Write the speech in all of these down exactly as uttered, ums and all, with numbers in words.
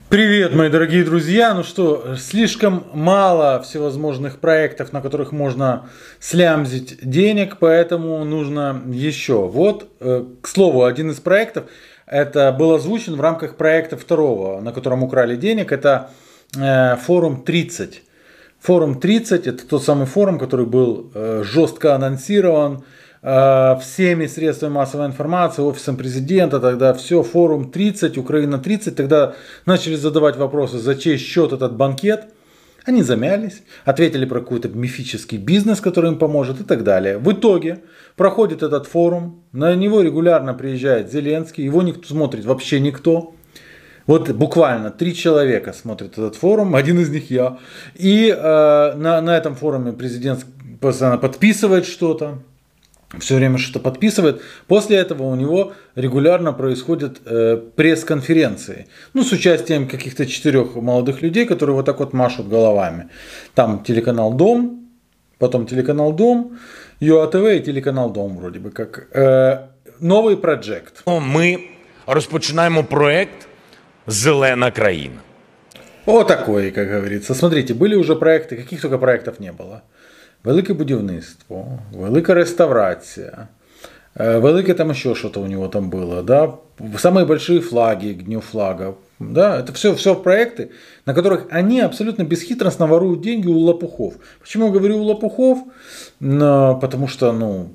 Привет, мои дорогие друзья! Ну что, слишком мало всевозможных проектов, на которых можно слямзить денег, поэтому нужно еще. Вот, к слову, один из проектов, это был озвучен в рамках проекта второго, на котором украли денег, это форум тридцать. Форум тридцать это тот самый форум, который был жестко анонсирован всеми средствами массовой информации, офисом президента, тогда все, форум тридцать, Украина тридцать, тогда начали задавать вопросы, за чей счет этот банкет, они замялись, ответили про какой-то мифический бизнес, который им поможет и так далее. В итоге проходит этот форум, на него регулярно приезжает Зеленский, его никто смотрит вообще никто. Вот буквально три человека смотрят этот форум, один из них я. И э, на, на этом форуме президент постоянно подписывает что-то. Все время что-то подписывает. После этого у него регулярно происходят э, пресс-конференции. Ну, с участием каких-то четырех молодых людей, которые вот так вот машут головами. Там телеканал Дом, потом телеканал Дом, ЮАТВ и телеканал Дом вроде бы как. Э, новый проект. Мы розпочинаємо проект «Зелена країна». Вот такой, как говорится. Смотрите, были уже проекты, каких только проектов не было. Велике будівництво, велика реставрація, велике там еще что-то у него там было, да, самые большие флаги к Дню флага, да, это все, все проекты, на которых они абсолютно бесхитростно воруют деньги у лопухов. Почему я говорю у лопухов? Ну, потому что, ну,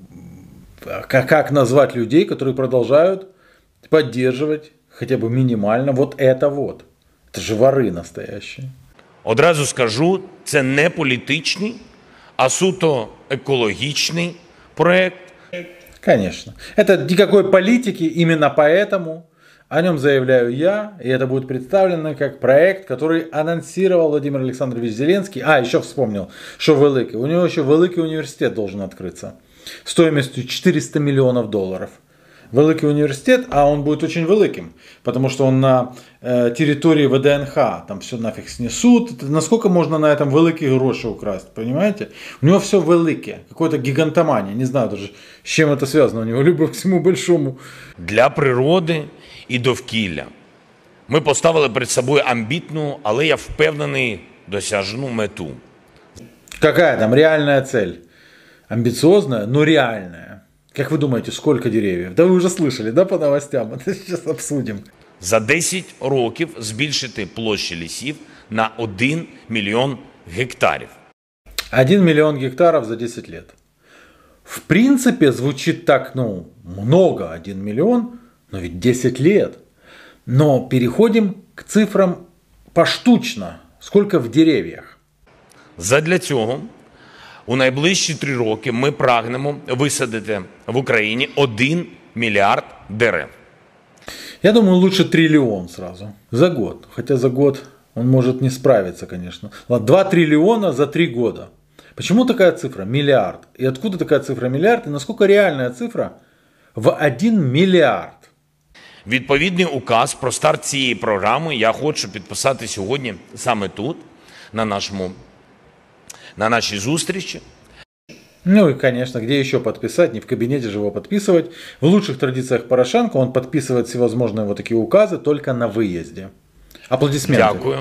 как, как назвать людей, которые продолжают поддерживать хотя бы минимально вот это вот. Это же воры настоящие. Одразу скажу, це не політичний, а суто экологичный проект. Конечно. Это никакой политики, именно поэтому о нем заявляю я, и это будет представлено как проект, который анонсировал Владимир Александрович Зеленский. А, еще вспомнил, что великий. У него еще великий университет должен открыться стоимостью четыреста миллионов долларов. Великий университет, а он будет очень великим, потому что он на э, территории ВДНХ, там все нафиг снесут. Насколько можно на этом великие гроши украсть, понимаете? У него все великое, какое-то гигантомания, не знаю даже, с чем это связано, у него любовь к всему большому. Для природи і довкілля. Ми поставили перед собою амбітну, але я впевнений, досяжну мету. Какая там реальная цель? Амбициозная, но реальная. Как вы думаете, сколько деревьев? Да вы уже слышали, да, по новостям? Это сейчас обсудим. За десять років збільшити площі лісів на один мільйон гектарів. один миллион гектаров за десять лет. В принципе, звучит так, ну, много, один миллион, но ведь десять лет. Но переходим к цифрам поштучно. Сколько в деревьях? Задля цього у найближчі три роки ми прагнемо висадити в Україні один мільярд дерев. Я думаю, лучше триллион сразу. За год. Хотя за год он может не справиться, конечно. Ладно, два триллиона за три года. Почему такая цифра? Миллиард. И откуда такая цифра миллиард? И насколько реальная цифра? В один миллиард. Відповідний указ про старт цієї програми я хочу підписати сьогодні саме тут, на нашому на нашей зустрічи. Ну и, конечно, где еще подписать? Не в кабинете же его подписывать. В лучших традициях Порошенко он подписывает всевозможные вот такие указы только на выезде. Аплодисменты. Дякую.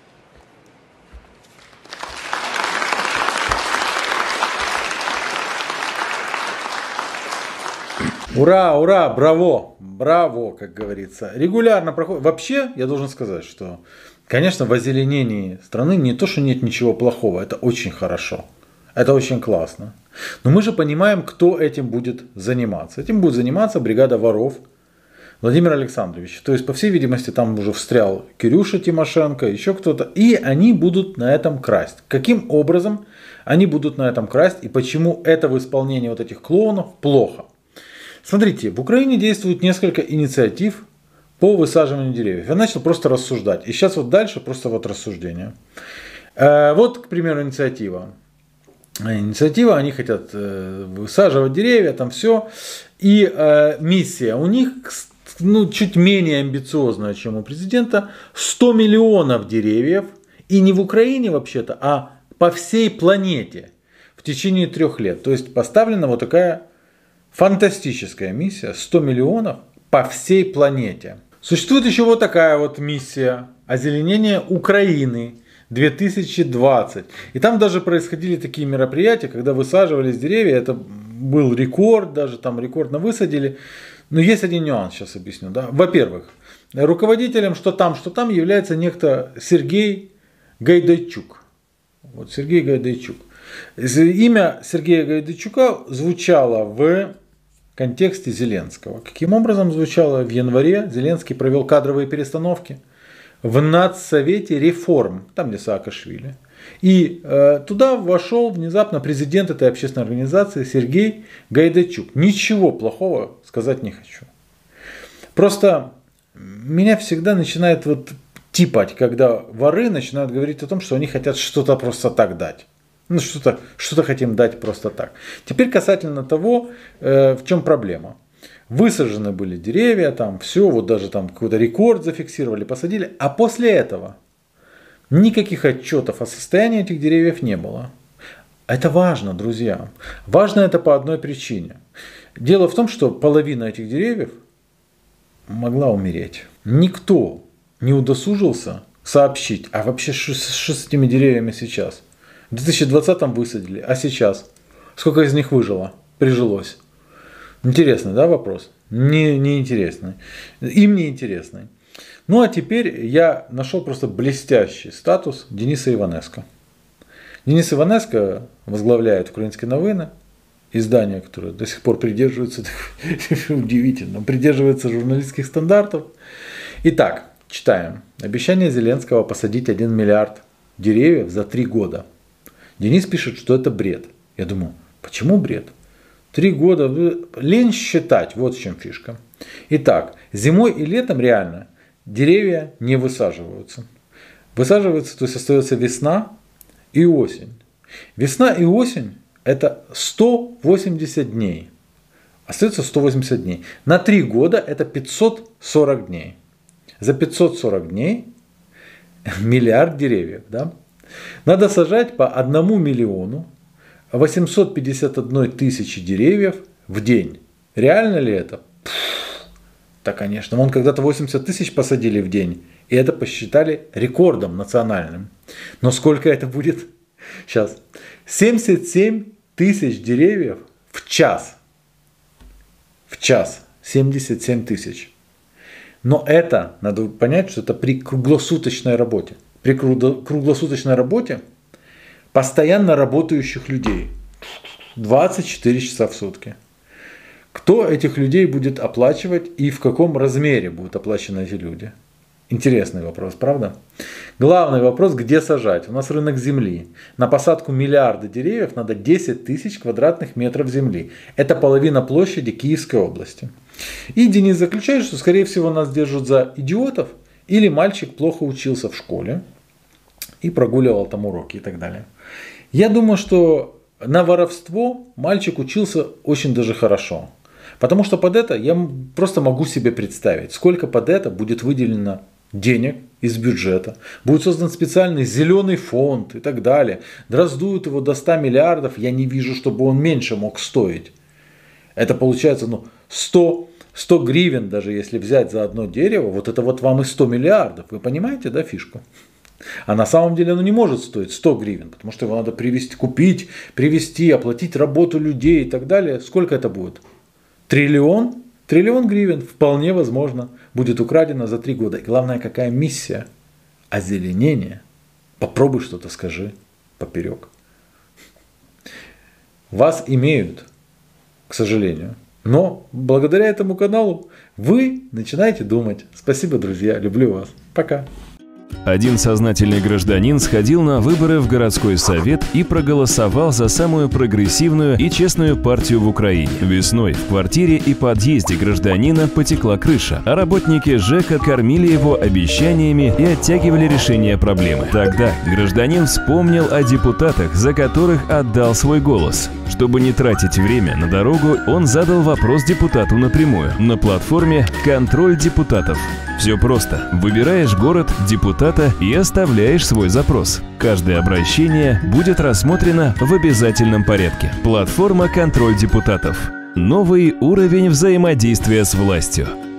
Ура, ура, браво, браво, как говорится. Регулярно проходит. Вообще, я должен сказать, что, конечно, в озеленении страны не то, что нет ничего плохого, это очень хорошо. Это очень классно. Но мы же понимаем, кто этим будет заниматься. Этим будет заниматься бригада воров Владимира Александровича. То есть, по всей видимости, там уже встрял Кирюша Тимошенко, еще кто-то. И они будут на этом красть. Каким образом они будут на этом красть и почему это в исполнении вот этих клоунов плохо? Смотрите, в Украине действует несколько инициатив по высаживанию деревьев. Я начал просто рассуждать. И сейчас вот дальше просто вот рассуждение. Вот, к примеру, инициатива. Инициатива, они хотят высаживать деревья, там все. И миссия у них, ну, чуть менее амбициозная, чем у президента. сто миллионов деревьев. И не в Украине вообще-то, а по всей планете в течение трех лет. То есть поставлена вот такая фантастическая миссия. сто миллионов по всей планете. Существует еще вот такая вот миссия. озеленение Украины две тысячи двадцать. И там даже происходили такие мероприятия, когда высаживались деревья. Это был рекорд, даже там рекордно высадили. Но есть один нюанс, сейчас объясню. Да? Во-первых, руководителем что там, что там является некто Сергей Гайдайчук. Вот Сергей Гайдайчук. Имя Сергея Гайдайчука звучало в контексте Зеленского. Каким образом звучало? В январе Зеленский провел кадровые перестановки в Надсовете реформ, там где Саакашвили. И э, туда вошел внезапно президент этой общественной организации Сергей Гайдайчук. Ничего плохого сказать не хочу. Просто меня всегда начинает вот типать, когда воры начинают говорить о том, что они хотят что-то просто так дать. Ну, что-то что-то хотим дать просто так. Теперь касательно того, э, в чем проблема. Высажены были деревья, там все, вот даже там какой-то рекорд зафиксировали, посадили. А после этого никаких отчетов о состоянии этих деревьев не было. Это важно, друзья. Важно это по одной причине. Дело в том, что половина этих деревьев могла умереть. Никто не удосужился сообщить, а вообще что с этими деревьями сейчас. В две тысячи двадцатом высадили, а сейчас? Сколько из них выжило, прижилось? Интересный, да, вопрос? Не, не интересный. Им не интересный. Ну а теперь я нашел просто блестящий статус Дениса Иванеско. Денис Иванеско возглавляет «Украинские новины», издание, которое до сих пор придерживается, удивительно, придерживается журналистских стандартов. Итак, читаем. Обещание Зеленского посадить один миллиард деревьев за три года. Денис пишет, что это бред. Я думаю, почему бред? Три года, лень считать, вот в чем фишка. Итак, зимой и летом реально деревья не высаживаются. Высаживаются, то есть остается весна и осень. Весна и осень это сто восемьдесят дней. Остается сто восемьдесят дней. На три года это пятьсот сорок дней. За пятьсот сорок дней миллиард деревьев, да? Надо сажать по одному миллиону восемьсот пятьдесят одной тысячи деревьев в день. Реально ли это? Да, конечно. Вон когда-то восемьдесят тысяч посадили в день. И это посчитали рекордом национальным. Но сколько это будет? Сейчас. семьдесят семь тысяч деревьев в час. В час. семьдесят семь тысяч. Но это, надо понять, что это при круглосуточной работе. При круглосуточной работе постоянно работающих людей. двадцать четыре часа в сутки. Кто этих людей будет оплачивать и в каком размере будут оплачены эти люди? Интересный вопрос, правда? Главный вопрос, где сажать? У нас рынок земли. На посадку миллиарда деревьев надо десять тысяч квадратных метров земли. Это половина площади Киевской области. И Денис заключает, что скорее всего нас держат за идиотов, или мальчик плохо учился в школе и прогуливал там уроки и так далее. Я думаю, что на воровство мальчик учился очень даже хорошо. Потому что под это я просто могу себе представить, сколько под это будет выделено денег из бюджета. Будет создан специальный зеленый фонд и так далее. Раздуют его до ста миллиардов. Я не вижу, чтобы он меньше мог стоить. Это получается ну, сто гривен, даже если взять за одно дерево, вот это вот вам и сто миллиардов. Вы понимаете, да, фишку? А на самом деле оно не может стоить сто гривен, потому что его надо привезти, купить, привезти, оплатить работу людей и так далее. Сколько это будет? Триллион? Триллион гривен вполне возможно будет украдено за три года. И главное, какая миссия? Озеленение. Попробуй что-то скажи поперек. Вас имеют, к сожалению. Но благодаря этому каналу вы начинаете думать. Спасибо, друзья. Люблю вас. Пока. Один сознательный гражданин сходил на выборы в городской совет и проголосовал за самую прогрессивную и честную партию в Украине. Весной в квартире и подъезде гражданина потекла крыша, а работники ЖЭКа кормили его обещаниями и оттягивали решение проблемы. Тогда гражданин вспомнил о депутатах, за которых отдал свой голос. Чтобы не тратить время на дорогу, он задал вопрос депутату напрямую на платформе «Контроль депутатов». Все просто. Выбираешь город, депутата и оставляешь свой запрос. Каждое обращение будет рассмотрено в обязательном порядке. Платформа «Контроль депутатов». Новый уровень взаимодействия с властью.